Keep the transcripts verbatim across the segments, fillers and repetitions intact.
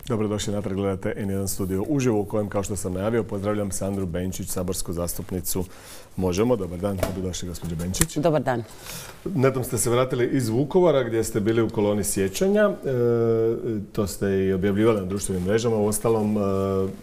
Dobrodošli natrag, gledate en jedan studio uživo u kojem, kao što sam najavio, pozdravljam Sandru Benčić, saborsku zastupnicu Možemo. Dobar dan, dobrodošli gospođo Benčić. Dobar dan. Netom ste se vratili iz Vukovara gdje ste bili u koloni sjećanja. E, to ste i objavljivali na društvenim mrežama. U ostalom, e,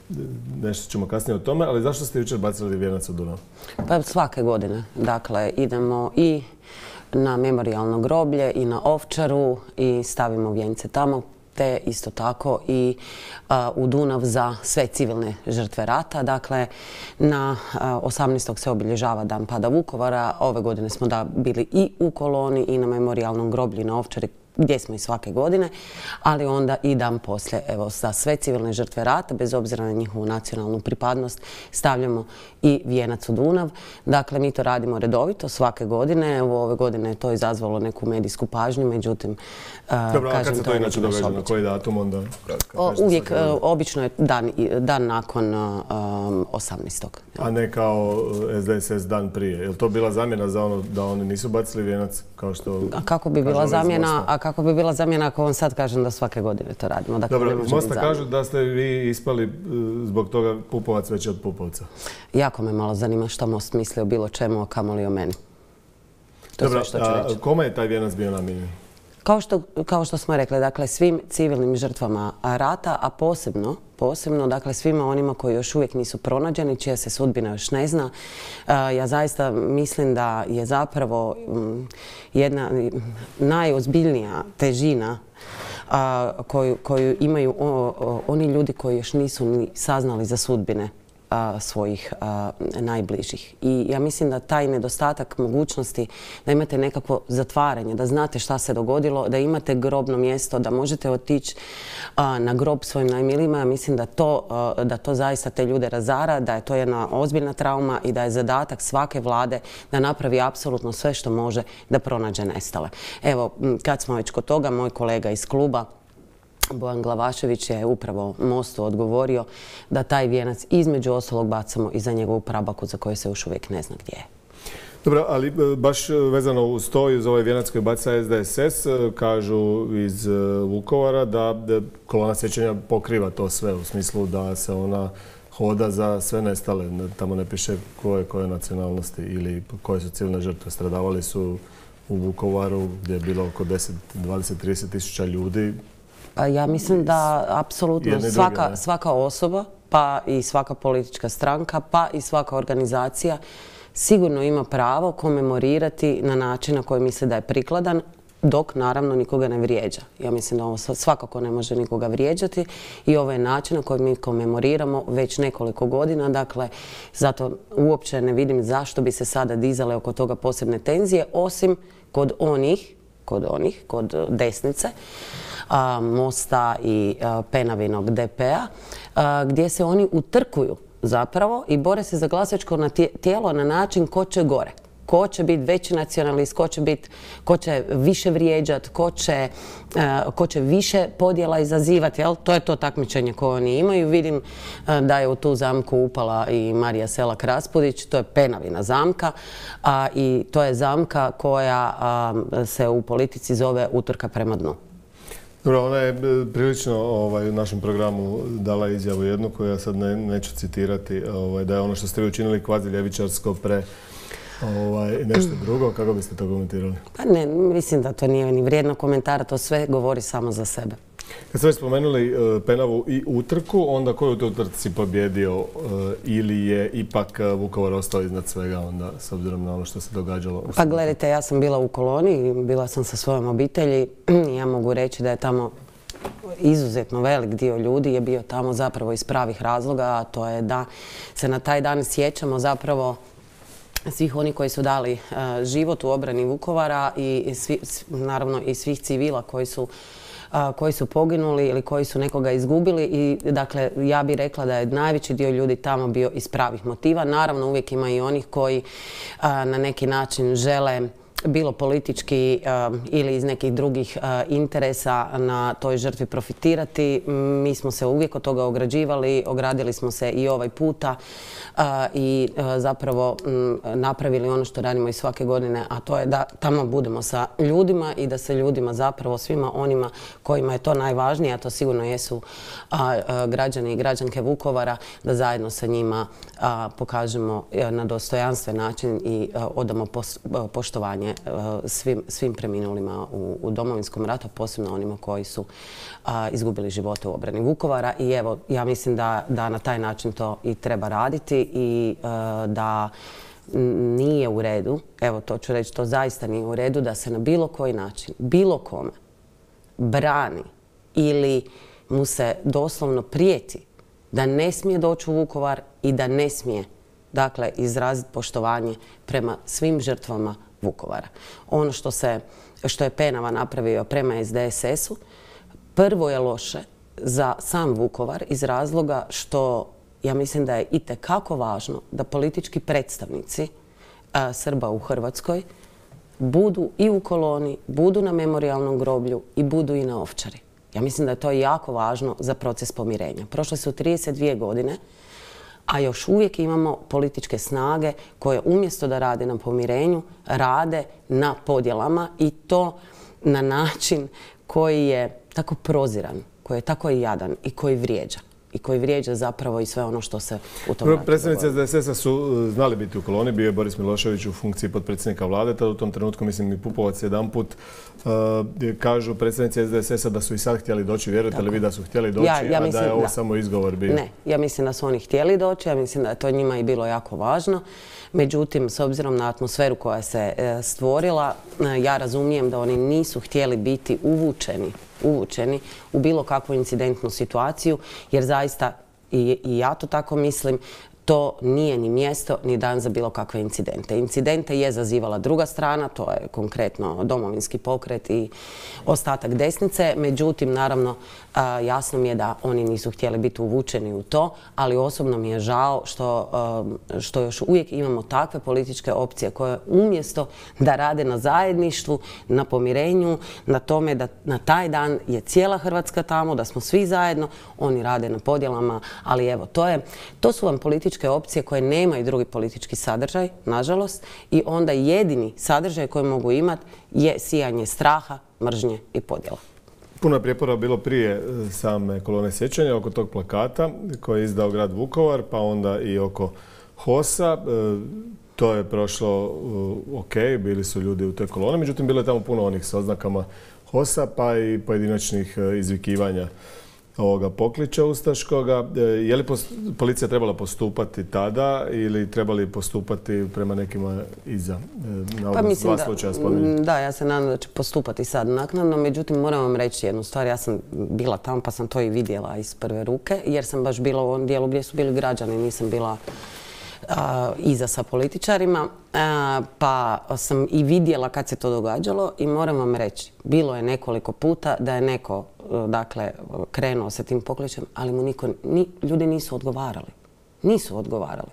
nešto ćemo kasnije o tome, ali zašto ste jučer bacili vijenac u Dunav? Pa svake godine. Dakle, idemo i na memorijalno groblje i na Ovčaru i stavimo vijence tamo, te isto tako i a, u Dunav za sve civilne žrtve rata. Dakle, na a, osamnaestog se obilježava dan pada Vukovara. Ove godine smo da bili i u koloni i na memorijalnom groblju na Ovčari, gdje smo i svake godine, ali onda i dan poslije, evo, za sve civilne žrtve rata, bez obzira na njihovu nacionalnu pripadnost, stavljamo i vijenac u Dunav. Dakle, mi to radimo redovito svake godine. Evo, ove godine je to izazvalo neku medijsku pažnju, međutim, Dobro, kažem, a kad se to inače događa? Na koji datum onda? O, uvijek, obično je dan, dan nakon um, osamnaestog A ne kao S D S S dan prije. Je li to bila zamjena za ono da oni nisu bacili vijenac? Kao što a kako bi bila zamjena, a kako bi bila zamjena ako vam sad kažem da svake godine to radimo? Dakle, dobro, iz Mosta kažu da ste vi ispali zbog toga Pupovac veći od Pupovca. Jako me malo zanima što Most misli o bilo čemu, a kamoli o meni. To je dobro, sve što ću reći. A kome je taj vijenac bio namijenjen? Kao što, kao što smo rekli, dakle, svim civilnim žrtvama rata, a posebno, posebno, dakle, svima onima koji još uvijek nisu pronađeni, čija se sudbina još ne zna. Ja zaista mislim da je zapravo jedna najozbiljnija težina koju, koju imaju oni ljudi koji još nisu ni saznali za sudbine svojih najbližih. I ja mislim da taj nedostatak mogućnosti da imate nekakvo zatvaranje, da znate šta se dogodilo, da imate grobno mjesto, da možete otići na grob svojim najmilijima, ja mislim da to, da to zaista te ljude razara, da je to jedna ozbiljna trauma i da je zadatak svake vlade da napravi apsolutno sve što može da pronađe nestale. Evo, kad smo već kod toga, moj kolega iz kluba Bojan Glavašević je upravo Mostu odgovorio da taj vijenac između ostalog bacamo i za njegovu prabaku za koju se još uvijek ne zna gdje je. Dobro, ali baš vezano uz to i uz ovaj vijenac koji baca S D S S, kažu iz Vukovara da kolona sjećanja pokriva to sve u smislu da se ona hoda za sve nestale. Tamo ne piše koje koje nacionalnosti ili koje su civilne žrtve. Stradavali su u Vukovaru gdje je bilo oko deset, dvadeset, trideset tisuća ljudi. Ja mislim da apsolutno svaka, svaka osoba, pa i svaka politička stranka, pa i svaka organizacija sigurno ima pravo komemorirati na način na koji misle da je prikladan, dok naravno nikoga ne vrijeđa. Ja mislim da ovo svakako ne može nikoga vrijeđati i ovo je način na koji mi komemoriramo već nekoliko godina. Dakle, zato uopće ne vidim zašto bi se sada dizale oko toga posebne tenzije, osim kod onih, kod onih, kod desnice, Mosta i Penavinog D P-a, gdje se oni utrkuju zapravo i bore se za glasačko tijelo na način ko će gore. Ko će biti veći nacionalist, ko će, bit, ko će više vrijeđati, ko će, uh, ko će više podjela izazivati. Jel? To je to takmičenje koje oni imaju. Vidim uh, da je u tu zamku upala i Marija Selak Raspudić. To je Penavina zamka. Uh, I to je zamka koja uh, se u politici zove utrka prema dnu. Dobro, ona je prilično ovaj, u našem programu dala izjavu jednu koju ja sad ne, neću citirati, ovaj, da je ono što ste vi učinili kvazi ljevičarsko pre ovaj, nešto drugo. Kako biste to komentirali? Pa ne, mislim da to nije ni vrijedno komentara, to sve govori samo za sebe. Kad ste već spomenuli uh, Penavu i utrku, onda ko je u toj utrci pobjedio uh, ili je ipak uh, Vukovar ostao iznad svega onda, s obzirom na ono što se događalo? Pa gledajte, ja sam bila u koloni, bila sam sa svojom obitelji i ja mogu reći da je tamo izuzetno velik dio ljudi je bio tamo zapravo iz pravih razloga, a to je da se na taj dan sjećamo zapravo svih oni koji su dali uh, život u obrani Vukovara i svi, naravno i svih civila koji su koji su poginuli ili koji su nekoga izgubili i dakle ja bih rekla da je najveći dio ljudi tamo bio iz pravih motiva. Naravno uvijek ima i onih koji a, na neki način žele bilo politički ili iz nekih drugih interesa na toj žrtvi profitirati. Mi smo se uvijek od toga ograđivali, ogradili smo se i ovaj puta i zapravo napravili ono što radimo i svake godine, a to je da tamo budemo sa ljudima i da se ljudima zapravo svima onima kojima je to najvažnije, a to sigurno jesu građani i građanke Vukovara, da zajedno sa njima pokažemo na dostojanstven način i odamo poštovanje svim, svim preminulima u, u Domovinskom ratu, posebno onima koji su a, izgubili živote u obrani Vukovara. I evo, ja mislim da, da na taj način to i treba raditi i a, da nije u redu, evo to ću reći, to zaista nije u redu da se na bilo koji način, bilo kome brani ili mu se doslovno prijeti da ne smije doći u Vukovar i da ne smije, dakle, izraziti poštovanje prema svim žrtvama Vukovara. Ono što, se, što je Penava napravio prema S D S S-u, prvo je loše za sam Vukovar iz razloga što ja mislim da je itekako važno da politički predstavnici a, Srba u Hrvatskoj budu i u koloni, budu na memorijalnom groblju i budu i na Ovčari. Ja mislim da je to jako važno za proces pomirenja. Prošle su trideset dvije godine, a još uvijek imamo političke snage koje umjesto da rade na pomirenju, rade na podjelama i to na način koji je tako proziran, koji je tako jadan i koji vrijeđa. I koji vrijeđa zapravo i sve ono što se u tom ratu dogodilo. Predstavnici S D S S-a su znali biti u koloni, bio je Boris Milošević u funkciji potpredsjednika vlade, tada u tom trenutku, mislim, i Pupovac jedanput uh, kažu predstavnici S D S S-a da su i sad htjeli doći, vjerujete li vi da su htjeli doći, ja, ja a mislim, da je ovo da. samo izgovor bio? Ne, ja mislim da su oni htjeli doći, ja mislim da je to njima i bilo jako važno. Međutim, s obzirom na atmosferu koja se e, stvorila, e, ja razumijem da oni nisu htjeli biti uvučeni, uvučeni u bilo kakvu incidentnu situaciju, jer zaista, i, i ja to tako mislim, to nije ni mjesto ni dan za bilo kakve incidente. Incidente je zazivala druga strana, to je konkretno Domovinski pokret i ostatak desnice. Međutim, naravno, jasno mi je da oni nisu htjeli biti uvučeni u to, ali osobno mi je žao što, što još uvijek imamo takve političke opcije koje umjesto da rade na zajedništvu, na pomirenju, na tome da na taj dan je cijela Hrvatska tamo, da smo svi zajedno, oni rade na podjelama, ali evo, to, je, to su vam političke opcije koje nemaju drugi politički sadržaj, nažalost, i onda jedini sadržaj koji mogu imati je sijanje straha, mržnje i podjela. Puno je prijepora bilo prije same kolone sjećanja oko tog plakata koji je izdao grad Vukovar, pa onda i oko H O S-a. To je prošlo ok, bili su ljudi u toj koloni, međutim bilo je tamo puno onih s oznakama H O S-a pa i pojedinačnih izvikivanja ovoga pokliča ustaškoga. Je li policija trebala postupati tada ili trebali postupati prema nekima iza? Na pa mislim dva slučaja da, da, ja se nadam da će postupati sad naknadno, međutim moram vam reći jednu stvar, ja sam bila tamo pa sam to i vidjela iz prve ruke, jer sam baš bila u ovom dijelu gdje su bili građani, nisam bila a, iza sa političarima, a, pa sam i vidjela kad se to događalo i moram vam reći, bilo je nekoliko puta da je neko dakle, krenuo sa tim pokličem, ali mu niko, ni, ljudi nisu odgovarali. Nisu odgovarali.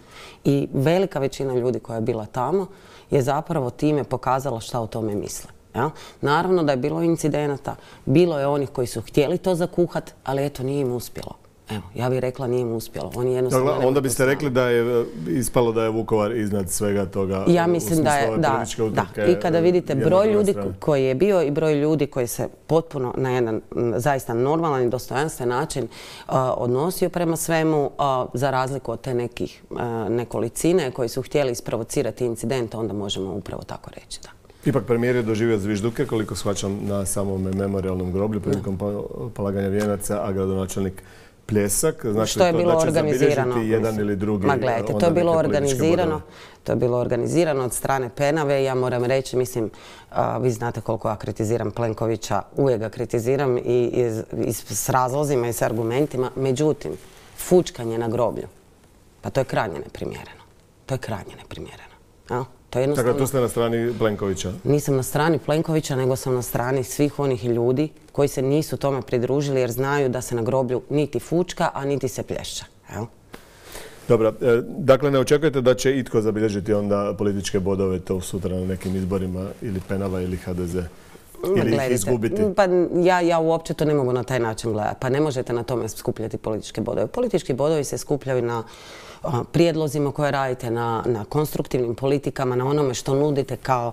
I velika većina ljudi koja je bila tamo je zapravo time pokazala šta o tome misle. Ja? Naravno da je bilo incidenata, bilo je onih koji su htjeli to zakuhat, ali eto nije im uspjelo. Evo, ja bih rekla nije im uspjelo. Oni jednostavno dakle, onda biste rekli da je ispalo da je Vukovar iznad svega toga. Ja mislim da je, da, da. I kada vidite broj ljudi koji je bio i broj ljudi koji se potpuno na jedan zaista normalan i dostojanstven način uh, odnosio prema svemu, uh, za razliku od te nekih uh, nekolicine koji su htjeli isprovocirati incident, onda možemo upravo tako reći. Da. Ipak premijer je doživio zvižduke, koliko shvaćam, na samom memorijalnom groblju prilikom polaganja vijenaca, a gradonačelnik Pljesak. Znači, što je bilo da će organizirano. Jedan ili drugi, ma gledajte, to je bilo organizirano. To je bilo organizirano od strane Penave. Ja moram reći, mislim, a, vi znate koliko ja kritiziram Plenkovića, uvijek ga kritiziram i, iz, iz, s razlozima i s argumentima. Međutim, fučkanje na groblju, pa to je krajnje neprimjereno. To je krajnje neprimjereno. A? To je jednostavno... Tako, tu ste na strani Plenkovića? Nisam na strani Plenkovića, nego sam na strani svih onih ljudi koji se nisu tome pridružili jer znaju da se na groblju niti fučka, a niti se plješća. Evo. Dobro, dakle ne očekujete da će itko zabilježiti onda političke bodove to sutra na nekim izborima ili Penava ili ha de ze? Ili ih izgubiti? Pa ja, ja uopće to ne mogu na taj način gledati. Pa ne možete na tome skupljati političke bodove. Politički bodovi se skupljaju na prijedlozima koje radite, na, na konstruktivnim politikama, na onome što nudite kao,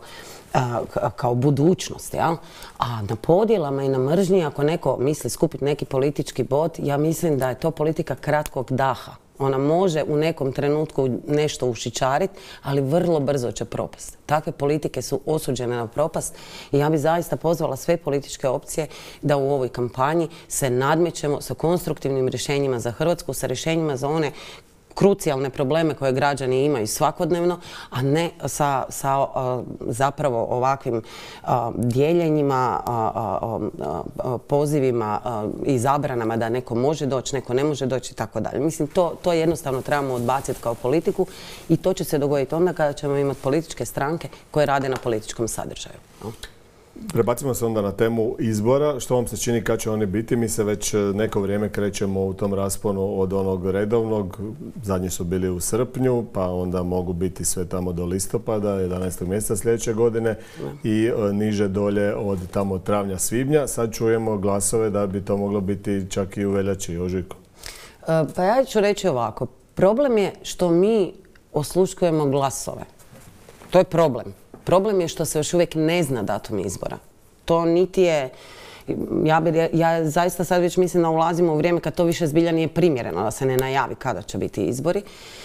kao budućnost. Ja? A na podjelama i na mržnji, ako neko misli skupiti neki politički bod, ja mislim da je to politika kratkog daha. Ona može u nekom trenutku nešto ušičariti, ali vrlo brzo će propast. Takve politike su osuđene na propast i ja bih zaista pozvala sve političke opcije da u ovoj kampanji se nadmećemo sa konstruktivnim rješenjima za Hrvatsku, sa rješenjima za one krucijalne probleme koje građani imaju svakodnevno, a ne sa, sa a, zapravo ovakvim a, dijeljenjima, a, a, pozivima a, i zabranama da neko može doći, neko ne može doći i tako dalje. Mislim, to, to jednostavno trebamo odbaciti kao politiku i to će se dogoditi onda kada ćemo imati političke stranke koje rade na političkom sadržaju. No? Prebacimo se onda na temu izbora. Što vam se čini kad će oni biti? Mi se već neko vrijeme krećemo u tom rasponu od onog redovnog. Zadnji su bili u srpnju, pa onda mogu biti sve tamo do listopada, jedanaestog mjeseca sljedeće godine i niže dolje od tamo travnja, svibnja. Sad čujemo glasove da bi to moglo biti čak i u veljači i ožujku. Pa ja ću reći ovako. Problem je što mi osluškujemo glasove. To je problem. Problem je što se još uvijek ne zna datum izbora. To niti je, ja, bi, ja zaista sad već mislim da ulazimo u vrijeme kad to više zbilja nije primjereno, da se ne najavi kada će biti izbori.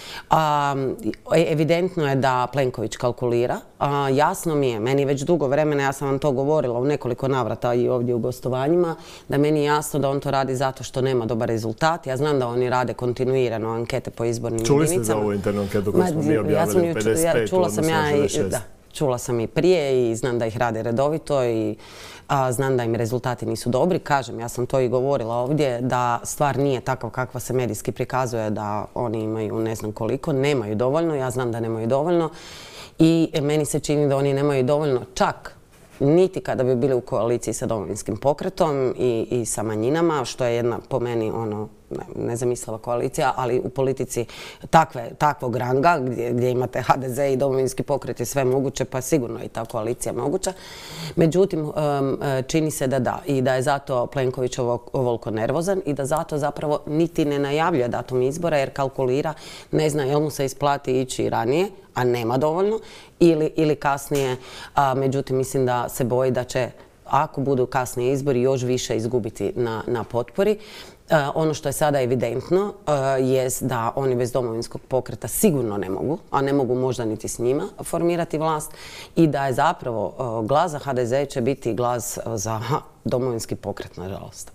A, evidentno je da Plenković kalkulira. A, jasno mi je, meni već dugo vremena, ja sam vam to govorila u nekoliko navrata i ovdje u gostovanjima, da meni je jasno da on to radi zato što nema dobar rezultat. Ja znam da oni rade kontinuirano ankete po izbornim Čuli jedinicama. Čuli ste za ovu internu anketu koju smo mi objavili u pedeset pet, čula sam ja i, da, čula sam i prije i znam da ih rade redovito i a, znam da im rezultati nisu dobri. Kažem, ja sam to i govorila ovdje, da stvar nije takav kakva se medijski prikazuje, da oni imaju ne znam koliko, nemaju dovoljno, ja znam da nemaju dovoljno i meni se čini da oni nemaju dovoljno čak niti kada bi bili u koaliciji sa Domovinskim pokretom i, i sa manjinama, što je jedna po meni ono nezamisliva koalicija, ali u politici takve, takvog ranga gdje, gdje imate ha de ze i Domovinski pokret i sve moguće, pa sigurno je i ta koalicija moguća. Međutim, čini se da da i da je zato Plenković ovoliko nervozan i da zato zapravo niti ne najavljuje datum izbora jer kalkulira, ne zna jel mu se isplati ići ranije, a nema dovoljno, ili, ili kasnije. A, međutim, mislim da se boji da će, ako budu kasnije izbori, još više izgubiti na, na potpori. E, ono što je sada evidentno e, jest da oni bez Domovinskog pokreta sigurno ne mogu, a ne mogu možda niti s njima formirati vlast i da je zapravo e, glas za ha de ze će biti glas za ha, Domovinski pokret, nažalost.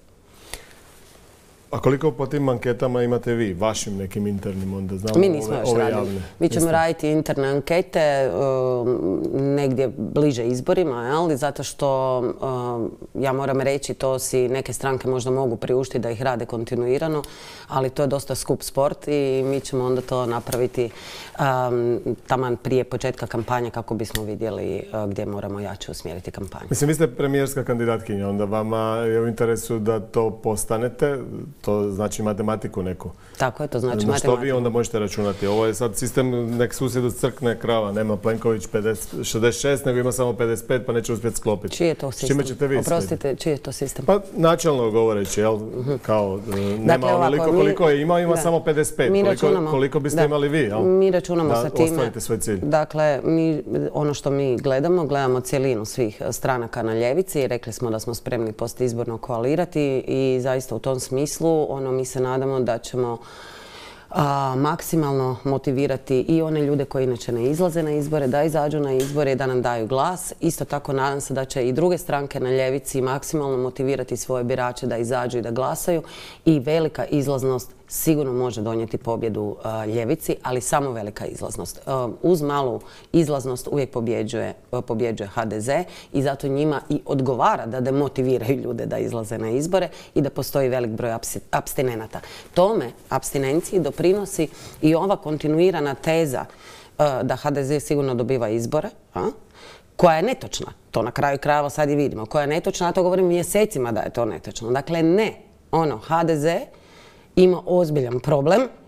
A koliko po tim anketama imate vi, vašim nekim internim, onda znamo Mi nismo ove, još ove radili. javne? Mi ćemo raditi interne ankete um, negdje bliže izborima, ali zato što um, ja moram reći, to si neke stranke možda mogu priuštiti da ih rade kontinuirano, ali to je dosta skup sport i mi ćemo onda to napraviti um, taman prije početka kampanje kako bismo vidjeli uh, gdje moramo jače usmjeriti kampanju. Mislim, vi ste premijerska kandidatkinja, onda vama je u interesu da to postanete. To znači matematiku neku. Tako je, to znači matematiku. Na što vi onda možete računati? Ovo je sad sistem nek susjedu crkne krava. Nema Plenković šezdeset šest, nego ima samo pedeset pet, pa neće uspjeti sklopiti. Čiji je to sistem? Čime ćete vi? Oprostite, čiji je to sistem? Pa načelno govoreći, jel? Kao, nema dakle, onoliko koliko je imao, ima da. samo pedeset pet. Koliko, računamo, koliko biste da. imali vi, jel? Mi računamo da sa time. ostvarite svoj cilj. Dakle, mi, ono što mi gledamo, gledamo cijelinu svih stranaka na ljevici i rekli smo da smo spremni postizborno koalirati i zaista u tom smislu ono, mi se nadamo da ćemo a, maksimalno motivirati i one ljude koji inače ne izlaze na izbore, da izađu na izbore i da nam daju glas. Isto tako nadam se da će i druge stranke na ljevici maksimalno motivirati svoje birače da izađu i da glasaju i velika izlaznost sigurno može donijeti pobjedu uh, ljevici, ali samo velika izlaznost. Uh, uz malu izlaznost uvijek pobjeđuje, uh, pobjeđuje ha de ze i zato njima i odgovara da demotiviraju ljude da izlaze na izbore i da postoji velik broj apstinenata. Tome, apstinenciji, doprinosi i ova kontinuirana teza uh, da ha de ze sigurno dobiva izbore, a? koja je netočna. To na kraju krajeva sad i vidimo. Koja je netočna, a to govorim mjesecima da je to netočno. Dakle, ne. Ono, ha de ze ima ozbiljan problem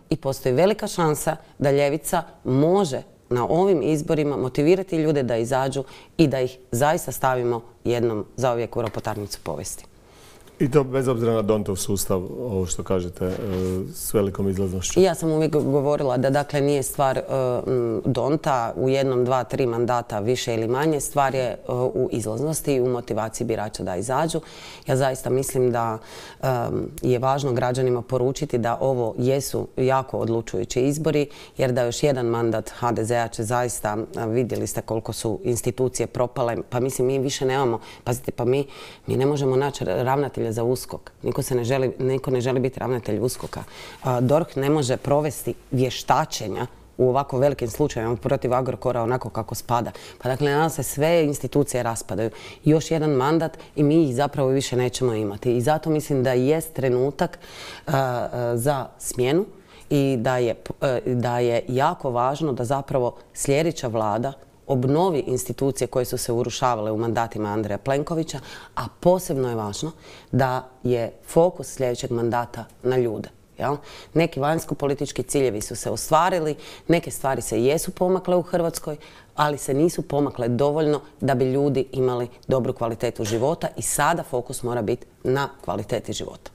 i postoji velika šansa da ljevica može na ovim izborima motivirati ljude da izađu i da ih zaista stavimo jednom zauvijek u ropotarnicu povijesti. I to bez obzira na Dontov sustav, ovo što kažete, s velikom izlaznošću. Ja sam uvijek govorila da dakle nije stvar Donta u jednom, dva, tri mandata više ili manje. Stvar je u izlaznosti i u motivaciji birača da izađu. Ja zaista mislim da je važno građanima poručiti da ovo jesu jako odlučujući izbori, jer da još jedan mandat ha de zea će zaista, vidjeli ste koliko su institucije propale, pa mislim mi više nemamo, pazite, pa mi, mi ne možemo naći ravnatelja za USKOK. Niko, se ne želi, niko ne želi biti ravnatelj USKOK-a. D O R H ne može provesti vještačenja u ovako velikim slučajevima protiv Agrokora onako kako spada. Pa dakle, nadam se sve institucije raspadaju. Još jedan mandat i mi ih zapravo više nećemo imati. I zato mislim da jest trenutak uh, za smjenu i da je, uh, da je jako važno da zapravo sljedeća vlada obnovi institucije koje su se urušavale u mandatima Andreja Plenkovića, a posebno je važno da je fokus sljedećeg mandata na ljude. Jel? Neki vanjsko-politički ciljevi su se ostvarili, neke stvari se jesu pomakle u Hrvatskoj, ali se nisu pomakle dovoljno da bi ljudi imali dobru kvalitetu života i sada fokus mora biti na kvaliteti života.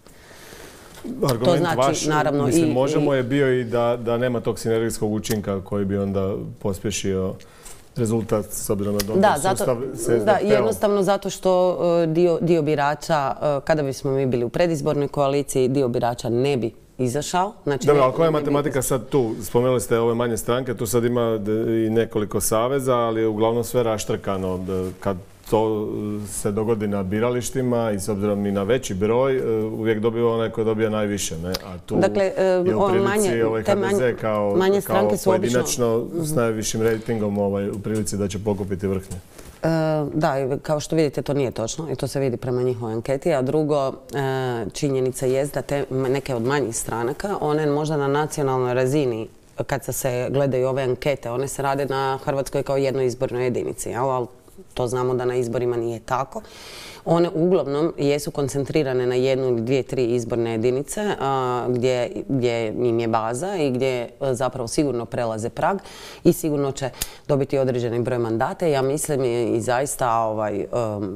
Argument to znači, vaš, naravno, mislim, i, možemo i, je bio i da, da nema tog sinergijskog učinka koji bi onda pospješio rezultat s obzirom na Dontov sustav s es de pe-om. Da, jednostavno zato što uh, dio, dio birača, uh, kada bismo mi bili u predizbornoj koaliciji, dio birača ne bi izašao. Znači, dobro, ali koja je matematika sad tu? Spomenuli ste ove manje stranke, tu sad ima i nekoliko saveza, ali je uglavnom sve raštrkano. Kad to se dogodi na biralištima i s obzirom i na veći broj, uvijek dobiva onaj koji dobija najviše. Ne? A tu dakle, je u prilici manje, ovaj ha de ze kao, kao pojedinačno obično s najvišim rejtingom ovaj, u prilici da će pokupiti vrhnje. E, da, kao što vidite, to nije točno i to se vidi prema njihovoj anketi. A drugo, e, činjenica je da te neke od manjih stranaka, one možda na nacionalnoj razini, kad se gledaju ove ankete, one se rade na Hrvatskoj kao jednoj izbornoj jedinici, ali to znamo da na izborima nije tako. One uglavnom jesu koncentrirane na jednu ili dvije, tri izborne jedinice a, gdje, gdje im je baza i gdje zapravo sigurno prelaze prag i sigurno će dobiti određeni broj mandata. Ja mislim i zaista ovaj, um,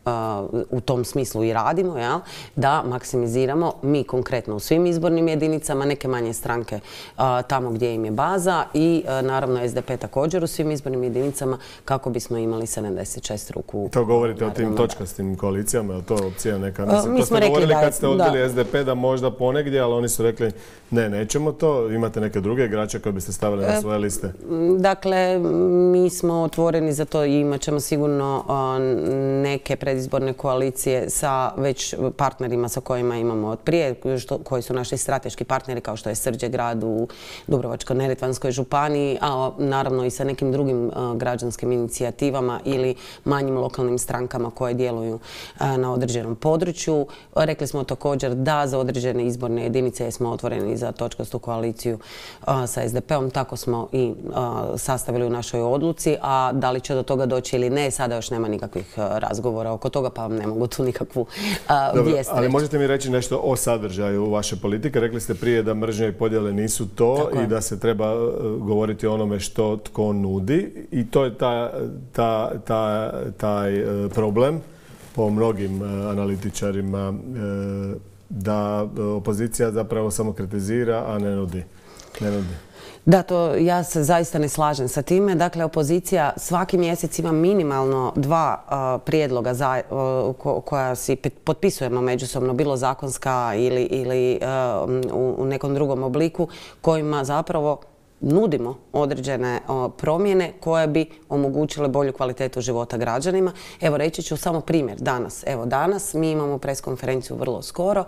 Uh, u tom smislu i radimo, ja, da maksimiziramo mi konkretno u svim izbornim jedinicama, neke manje stranke uh, tamo gdje im je baza i uh, naravno es de pe također u svim izbornim jedinicama kako bismo imali sedamdeset šest ruku. To govorite o tim točkastim koalicijama, je to opcija neka? Uh, mi to smo ste govorili da, kad ste odbili da. es de pe da možda ponegdje, ali oni su rekli ne, nećemo to. Imate neke druge igrače koje biste stavili na svoje liste? Dakle, mi smo otvoreni za to i imat ćemo sigurno uh, neke predizborne koalicije sa već partnerima sa kojima imamo od prije, što, koji su naši strateški partneri kao što je Srđe grad u Dubrovačko-neretvanskoj županiji, a naravno i sa nekim drugim uh, građanskim inicijativama ili manjim lokalnim strankama koje djeluju uh, na određenom području. Rekli smo također da za određene izborne jedinice smo otvoreni za točkastu koaliciju uh, sa es de pe-om. Tako smo i uh, sastavili u našoj odluci, a da li će do toga doći ili ne, sada još nema nikakvih uh, razgovora oko toga, pa vam ne mogu tu nikakvu uh, vijest. Ali možete mi reći nešto o sadržaju vaše politike? Rekli ste prije da mržnje i podjele nisu to tako i da se treba uh, govoriti o onome što tko nudi i to je ta, ta, ta, taj uh, problem po mnogim uh, analitičarima uh, da opozicija zapravo samo kritizira, a ne nudi. Ne nudi. Da, to ja se zaista ne slažem sa time. Dakle, opozicija svaki mjesec ima minimalno dva uh, prijedloga za, uh, ko, koja si potpisujemo međusobno, bilo zakonska ili, ili uh, u, u nekom drugom obliku, kojima zapravo nudimo određene o, promjene koje bi omogućile bolju kvalitetu života građanima. Evo, reći ću samo primjer danas. Evo, danas mi imamo preskonferenciju vrlo skoro.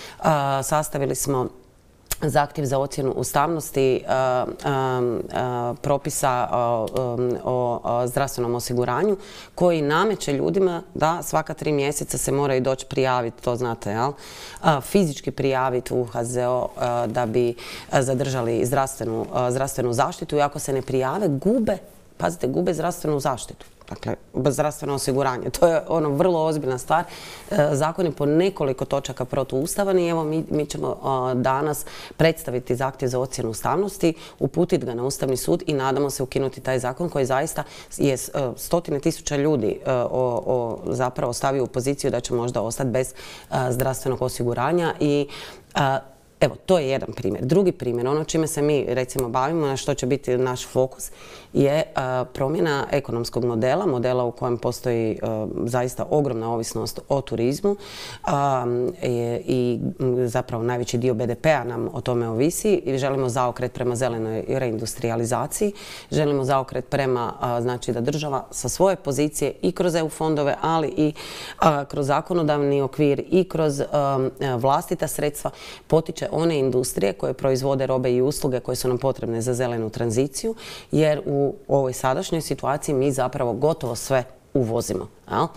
A, sastavili smo zahtjev za ocjenu ustavnosti a, a, a, propisa a, o, o zdravstvenom osiguranju koji nameće ljudima da svaka tri mjeseca se moraju doći prijaviti, to znate, jel? A, fizički prijaviti u ha ze o a, da bi zadržali zdravstvenu, a, zdravstvenu zaštitu i ako se ne prijave gube pazite, gube zdravstvenu zaštitu. Dakle, zdravstveno osiguranje. To je ono vrlo ozbiljna stvar. Zakon je po nekoliko točaka protuustavan i evo mi, mi ćemo danas predstaviti zahtjev za ocjenu ustavnosti, uputiti ga na Ustavni sud i nadamo se ukinuti taj zakon koji zaista je stotine tisuća ljudi o, o, zapravo stavio u poziciju da će možda ostati bez zdravstvenog osiguranja i evo, to je jedan primjer. Drugi primjer, ono čime se mi recimo bavimo, na što će biti naš fokus, je promjena ekonomskog modela, modela u kojem postoji zaista ogromna ovisnost o turizmu i zapravo najveći dio be de pea nam o tome ovisi i želimo zaokret prema zelenoj reindustrializaciji, želimo zaokret prema, znači da država sa svoje pozicije i kroz e u fondove, ali i kroz zakonodavni okvir i kroz vlastita sredstva potiče one industrije koje proizvode robe i usluge koje su nam potrebne za zelenu tranziciju, jer u ovoj sadašnjoj situaciji mi zapravo gotovo sve uvozimo. A,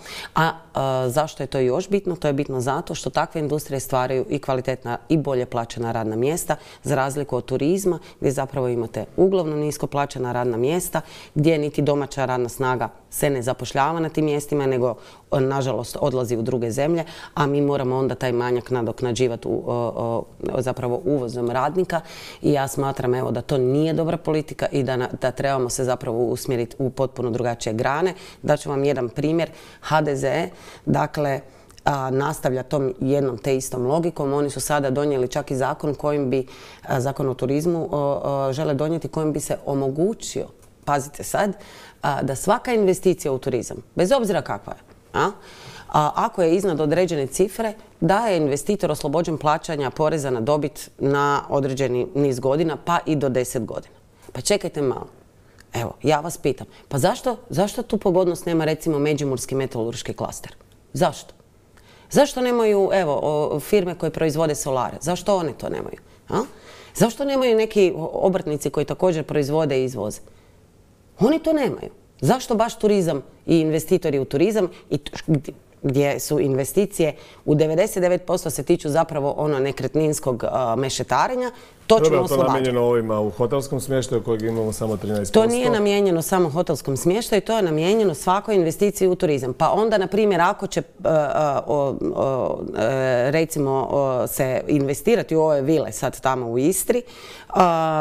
a zašto je to još bitno? To je bitno zato što takve industrije stvaraju i kvalitetna i bolje plaćena radna mjesta, za razliku od turizma gdje zapravo imate uglavnom nisko plaćena radna mjesta, gdje niti domaća radna snaga se ne zapošljava na tim mjestima, nego nažalost odlazi u druge zemlje, a mi moramo onda taj manjak nadoknađivati u, o, o, zapravo uvozom radnika i ja smatram evo da to nije dobra politika i da, na, da trebamo se zapravo usmjeriti u potpuno drugačije grane. Daću vam jedan primjer. ha de ze, dakle, a, nastavlja tom jednom te istom logikom. Oni su sada donijeli čak i zakon kojim bi, a, zakon o turizmu, o, o, žele donijeti kojim bi se omogućio, pazite sad, a, da svaka investicija u turizam, bez obzira kakva je, a, a, ako je iznad određene cifre, da je investitor oslobođen plaćanja poreza na dobit na određeni niz godina, pa i do deset godina. Pa čekajte malo. Evo, ja vas pitam, pa zašto, zašto tu pogodnost nema recimo Međimurski metalurški klaster? Zašto? Zašto nemaju, evo, o, firme koje proizvode solare? Zašto one to nemaju? A? Zašto nemaju neki obrtnici koji također proizvode i izvoze? Oni to nemaju. Zašto baš turizam i investitori u turizam i gdje su investicije u devedeset devet posto se tiču zapravo ono nekretninskog uh, mešetarenja, to ćemo oslobađati. Dobro, to namijenjeno ovima u hotelskom smještaju kojeg imamo samo trinaest posto? To nije namijenjeno samo hotelskom smještaju, to je namijenjeno svakoj investiciji u turizam. Pa onda, na primjer, ako će uh, uh, uh, recimo uh, se investirati u ove vile sad tamo u Istri, uh,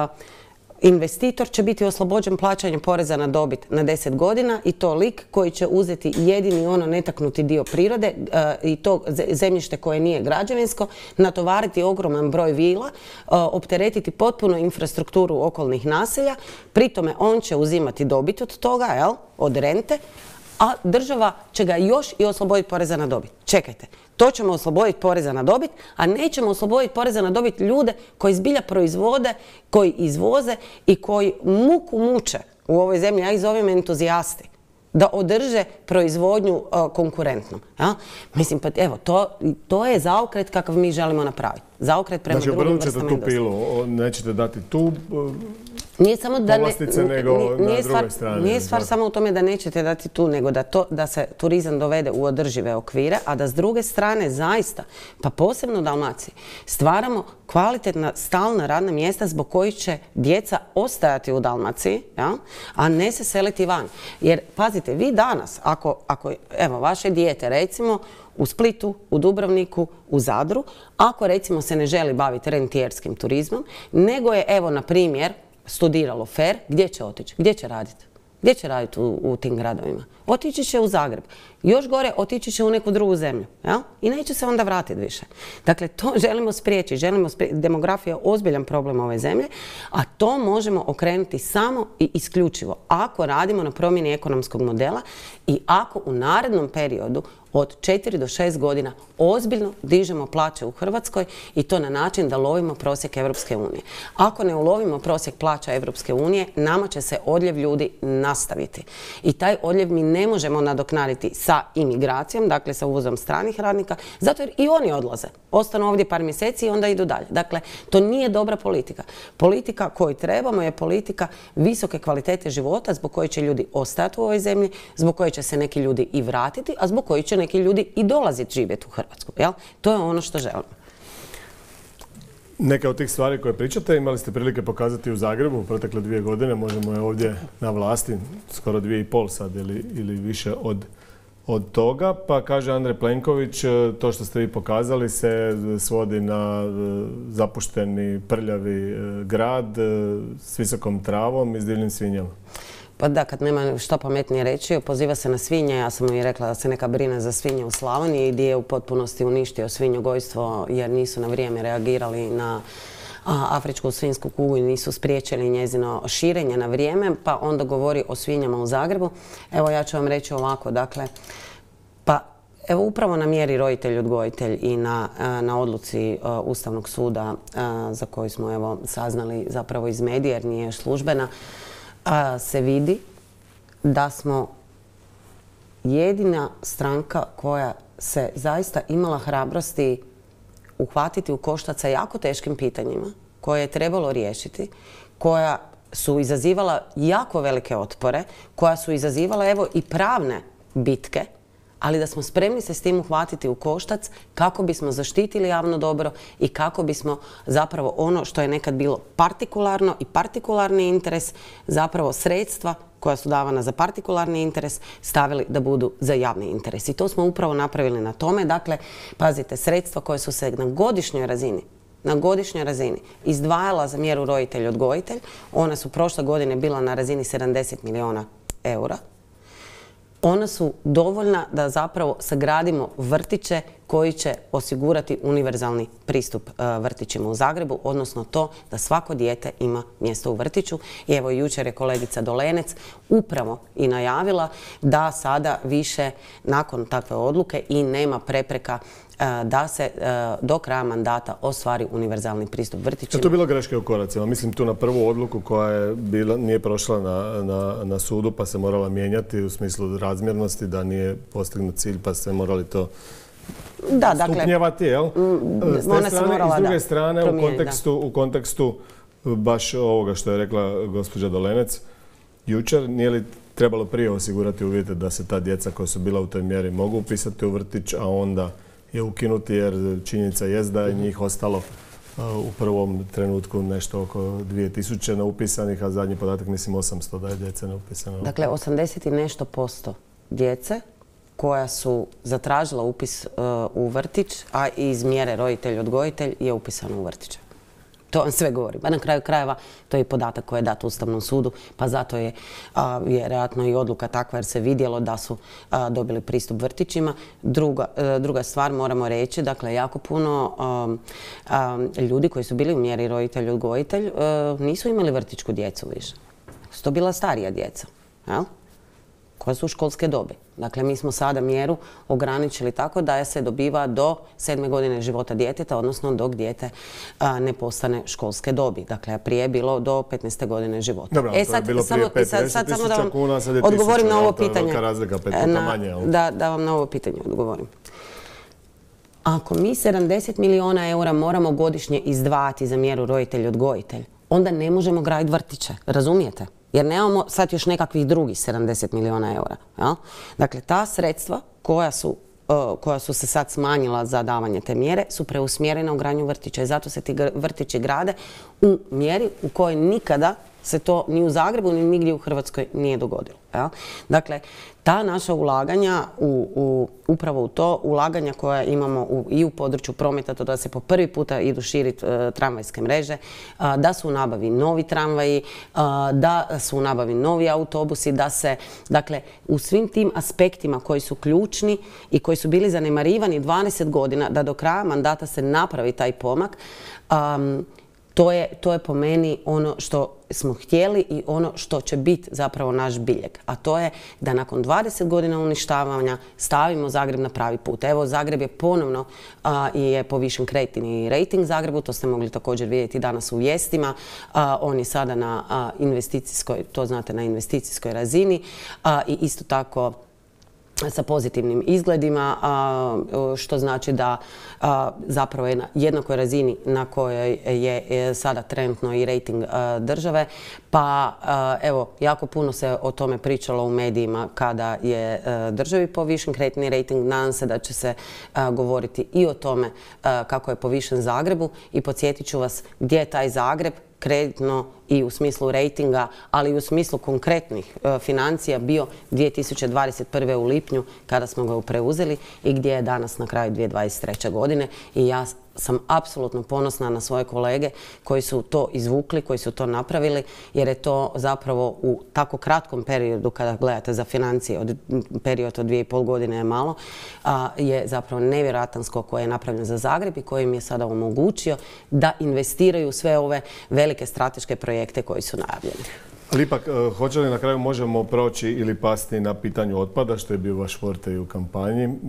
investitor će biti oslobođen plaćanja poreza na dobit na deset godina i to lik koji će uzeti jedini ono netaknuti dio prirode uh, i to zemljište koje nije građevinsko, natovariti ogroman broj vila, uh, opteretiti potpuno infrastrukturu okolnih naselja, pritome on će uzimati dobit od toga, jel, od rente, a država će ga još i osloboditi poreza na dobit. Čekajte, to ćemo osloboditi poreza na dobit, a nećemo osloboditi poreza na dobit ljude koji zbilja proizvode, koji izvoze i koji muku muče u ovoj zemlji, ja ih zovem entuzijasti, da održe proizvodnju uh, konkurentnom. Ja? Mislim, pa evo, to, to je zaokret kakav mi želimo napraviti. Zaokret prema znači, drugim vrstama industrije. Znači, obrnut ćete tu pilu, nećete dati tu nije samo da povlastice ne, nego nije, nije na stvar, drugoj strani. Nije stvar samo u tome da nećete dati tu, nego da, to, da se turizam dovede u održive okvire, a da s druge strane zaista, pa posebno u Dalmaciji, stvaramo kvalitetna, stalna radna mjesta zbog kojih će djeca ostajati u Dalmaciji, ja? A ne se seliti van. Jer, pazite, vi danas, ako, ako evo, vaše dijete, recimo, u Splitu, u Dubrovniku, u Zadru, ako recimo se ne želi baviti rentijerskim turizmom, nego je, evo, na primjer, studiralo fer, gdje će otići? Gdje će raditi? Gdje će raditi u, u tim gradovima? Otići će u Zagreb. Još gore, otići će u neku drugu zemlju. Ja? I neće se onda vratiti više. Dakle, to želimo spriječiti. Želimo spriječiti. Demografija je ozbiljan problem ove zemlje, a to možemo okrenuti samo i isključivo ako radimo na promjeni ekonomskog modela i ako u narednom periodu od četiri do šest godina ozbiljno dižemo plaće u Hrvatskoj i to na način da lovimo prosjek Europske unije. Ako ne ulovimo prosjek plaća Europske unije, nama će se odljev ljudi nastaviti. I taj odljev mi ne možemo nadoknaditi sa imigracijom, dakle sa uvozom stranih radnika, zato jer i oni odlaze. Ostanu ovdje par mjeseci i onda idu dalje. Dakle, to nije dobra politika. Politika koju trebamo je politika visoke kvalitete života zbog koje će ljudi ostajati u ovoj zemlji, zbog koje će se neki ljudi i vratiti, a zbog koji će neki ljudi i dolaziti živjeti u Hrvatsku. Jel? To je ono što želimo. Neke od tih stvari koje pričate imali ste prilike pokazati u Zagrebu u protekle dvije godine. Možemo je ovdje na vlasti, skoro dvije i pol sad ili, ili više od, od toga. Pa kaže Andrej Plenković, to što ste vi pokazali se svodi na zapušteni, prljavi grad s visokom travom i s divljim svinjama. Pa da, kad nema što pametnije reći, poziva se na svinje. Ja sam mu i rekla da se neka brine za svinje u Slavoniji gdje je u potpunosti uništio svinjogojstvo jer nisu na vrijeme reagirali na afričku svinjsku kugu i nisu spriječili njezino širenje na vrijeme, pa onda govori o svinjama u Zagrebu. Evo ja ću vam reći ovako, dakle, pa evo upravo na mjeri roditelj-odgojitelj i na, na odluci uh, Ustavnog suda uh, za koju smo evo saznali zapravo iz medija jer nije službena, se vidi da smo jedina stranka koja se zaista imala hrabrosti uhvatiti u koštac sa jako teškim pitanjima koje je trebalo riješiti, koja su izazivala jako velike otpore, koja su izazivala evo i pravne bitke, ali da smo spremni se s tim uhvatiti u koštac kako bismo zaštitili javno dobro i kako bismo zapravo ono što je nekad bilo partikularno i partikularni interes, zapravo sredstva koja su davana za partikularni interes stavili da budu za javni interes. I to smo upravo napravili na tome. Dakle, pazite, sredstva koje su se na godišnjoj razini na godišnjoj razini izdvajala za mjeru roditelj-odgojitelj, ona su prošle godine bila na razini sedamdeset milijuna eura. Ona su dovoljna da zapravo sagradimo vrtiće koji će osigurati univerzalni pristup vrtićima u Zagrebu, odnosno to da svako dijete ima mjesto u vrtiću. I evo jučer je kolegica Dolenec upravo i najavila da sada više nakon takve odluke i nema prepreka da se do kraja mandata ostvari univerzalni pristup vrtićima. Je to bilo greške u koracima? Mislim tu na prvu odluku koja je bila, nije prošla na, na, na sudu pa se morala mijenjati u smislu razmjernosti, da nije postignut cilj pa se morali to da, dakle, stupnjevati, jel? S te ona strane, morala, i s druge da, strane u kontekstu, u kontekstu baš ovoga što je rekla gospođa Dolenec jučer, nije li trebalo prije osigurati uvjete da se ta djeca koja su bila u toj mjeri mogu upisati u vrtić, a onda je ukinuti jer činjenica jest da je njih ostalo u prvom trenutku nešto oko dvije tisuće neupisanih, a zadnji podatak mislim osamsto da je djece neupisano. Dakle, osamdeset i nešto posto djece koja su zatražila upis uh, u vrtić, a iz mjere roditelj-odgojitelj je upisano u vrtiće. To vam sve govori. Pa na kraju krajeva to je i podatak koji je dat Ustavnom sudu, pa zato je a, vjerojatno i odluka takva jer se vidjelo da su a, dobili pristup vrtićima. Druga, a, druga stvar moramo reći, dakle jako puno a, a, ljudi koji su bili u mjeri roditelj-odgojitelj nisu imali vrtićku djecu više. Su to bila starija djeca, jel? Koja su u školske dobi. Dakle, mi smo sada mjeru ograničili tako da je se dobiva do sedme godine života djeteta, odnosno dok dijete a, ne postane školske dobi. Dakle, a prije je bilo do petnaeste godine života. Dobro, e, sad, to je bilo prije pedeset tisuća kuna, sad je tisuća. Odgovorim na ovo pitanje. Velika razlika, pet puta manje. Da, da vam na ovo pitanje odgovorim. Ako mi sedamdeset milijuna eura moramo godišnje izdvajati za mjeru roditelj-odgojitelj, onda ne možemo graditi vrtiće, razumijete? Jer nemamo sad još nekakvih drugih sedamdeset milijuna eura. Ja? Dakle, ta sredstva koja su, uh, koja su se sad smanjila za davanje te mjere su preusmjerena u gradnju vrtića i zato se ti vrtići grade u mjeri u kojoj nikada se to ni u Zagrebu ni nigdje u Hrvatskoj nije dogodilo. Ja? Dakle, ta naša ulaganja u, u, upravo u to, ulaganja koja imamo u, i u području prometa, to da se po prvi puta idu širiti uh, tramvajske mreže, uh, da su u nabavi novi tramvaji, uh, da su u nabavi novi autobusi, da se, dakle, u svim tim aspektima koji su ključni i koji su bili zanemarivani dvadeset godina, da do kraja mandata se napravi taj pomak, um, To je, to je po meni ono što smo htjeli i ono što će biti zapravo naš biljeg. A to je da nakon dvadeset godina uništavanja stavimo Zagreb na pravi put. Evo, Zagreb je ponovno a, je povišen kreditni rejting Zagrebu, to ste mogli također vidjeti danas u vijestima. A, on je sada na a, investicijskoj, to znate, na investicijskoj razini a, i isto tako sa pozitivnim izgledima, što znači da zapravo je na jednakoj razini na kojoj je sada trenutno i rejting države. Pa evo, jako puno se o tome pričalo u medijima kada je državi povišen kreditni rejting. Nadam se da će se govoriti i o tome kako je povišen Zagrebu i podsjetit ću vas gdje je taj Zagreb kreditno i u smislu rejtinga, ali i u smislu konkretnih financija bio dvije tisuće dvadeset prve. u lipnju kada smo ga preuzeli i gdje je danas na kraju dvije tisuće dvadeset treće. godine. I ja sam apsolutno ponosna na svoje kolege koji su to izvukli, koji su to napravili, jer je to zapravo u tako kratkom periodu, kada gledate za financije, od period od dvije i pol godine je malo, je zapravo nevjerojatan skok koji je napravljen za Zagreb i koji im je sada omogućio da investiraju sve ove velike strateške projekte koji su najavljeni. Ali ipak, hoće li na kraju možemo proći ili pasti na pitanju otpada, što je bio vaš forte i u kampanji? E,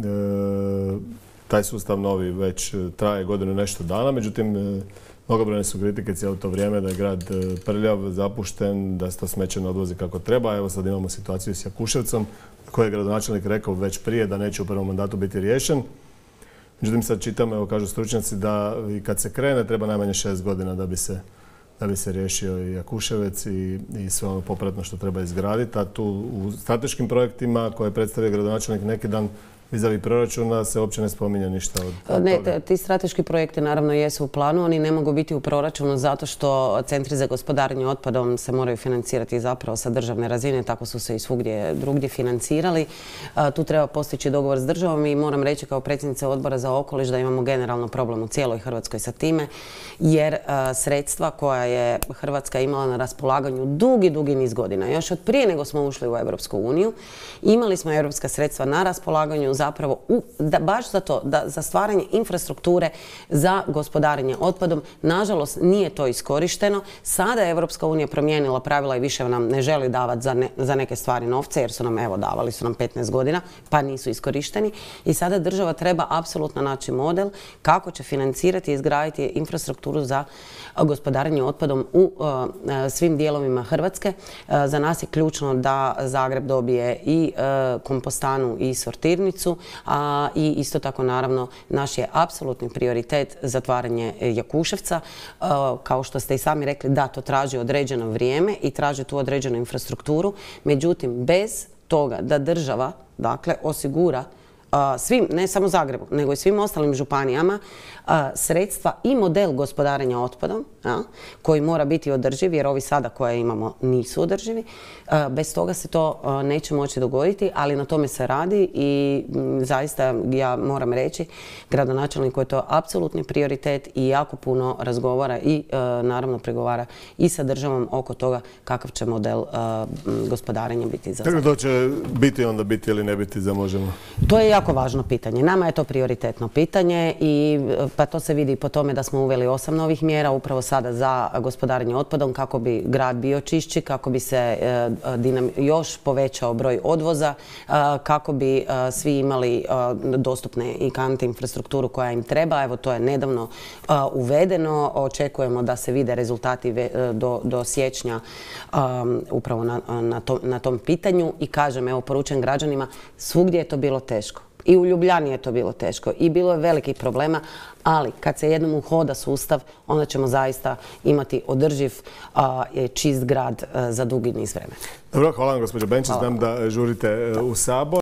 taj sustav novi već traje godinu nešto dana, međutim, mnogobrojne su kritike cijelo to vrijeme da je grad prljav, zapušten, da se to smeće ne odvozi kako treba. Evo sad imamo situaciju s Jakuševcom, koji je gradonačelnik rekao već prije da neće u prvom mandatu biti riješen. Međutim, sad čitam, evo kažu stručnjaci, da i kad se krene treba najmanje šest godina da bi se da bi se riješio i Jakuševec i, i sve ono popratno što treba izgraditi. A tu u strateškim projektima koje predstavio gradonačelnik neki dan vis-a-vis proračuna se uopće ne spominje ništa od ne, toga. Ti strateški projekti naravno jesu u planu, oni ne mogu biti u proračunu zato što centri za gospodarenje otpadom se moraju financirati zapravo sa državne razine, tako su se i svugdje drugdje financirali. Tu treba postići dogovor s državom i moram reći kao predsjednica Odbora za okoliš da imamo generalno problem u cijeloj Hrvatskoj sa time, jer sredstva koja je Hrvatska imala na raspolaganju dugi, dugi niz godina, još od prije nego smo ušli u Europsku uniju, imali smo europska sredstva na raspolaganju zapravo u, da, baš za to, da, za stvaranje infrastrukture za gospodarenje otpadom. Nažalost, nije to iskorišteno. Sada je Europska unija promijenila pravila i više nam ne želi davati za, ne, za neke stvari novce, jer su nam, evo, davali su nam petnaest godina, pa nisu iskorišteni. I sada država treba apsolutno naći model kako će financirati i izgraditi infrastrukturu za gospodarenje otpadom u uh, svim dijelovima Hrvatske. Uh, za nas je ključno da Zagreb dobije i uh, kompostanu i sortirnicu, a i isto tako naravno naš je apsolutni prioritet zatvaranje Jakuševca. Uh, kao što ste i sami rekli, da, to traži određeno vrijeme i traži tu određenu infrastrukturu. Međutim, bez toga da država, dakle, osigura svim, ne samo Zagrebu, nego i svim ostalim županijama, sredstva i model gospodarenja otpadom, koji mora biti održiv, jer ovi sada koje imamo nisu održivi. Bez toga se to neće moći dogoditi, ali na tome se radi i zaista ja moram reći, gradonačelniku je to apsolutni prioritet i jako puno razgovara i naravno pregovara i sa državom oko toga kakav će model gospodarenja biti za Zagreb. Kako to će biti onda biti ili ne biti za Možemo? To je jako važno pitanje. Nama je to prioritetno pitanje i pa to se vidi po tome da smo uveli osam novih mjera upravo sada za gospodarenje otpadom kako bi grad bio čišći, kako bi se e, dinam, još povećao broj odvoza, e, kako bi e, svi imali e, dostupne i kante infrastrukturu koja im treba. Evo, to je nedavno e, uvedeno. Očekujemo da se vide rezultati ve, do, do siječnja e, upravo na, na, to, na tom pitanju i kažem, evo, poručujem građanima, svugdje je to bilo teško. I u Ljubljani je to bilo teško i bilo je velikih problema, ali kad se jednom uhoda sustav, onda ćemo zaista imati održiv, a, čist grad a, za dugi niz vremena. Dobro, hvala vam gospođo Benčić, znam da žurite u Sabor.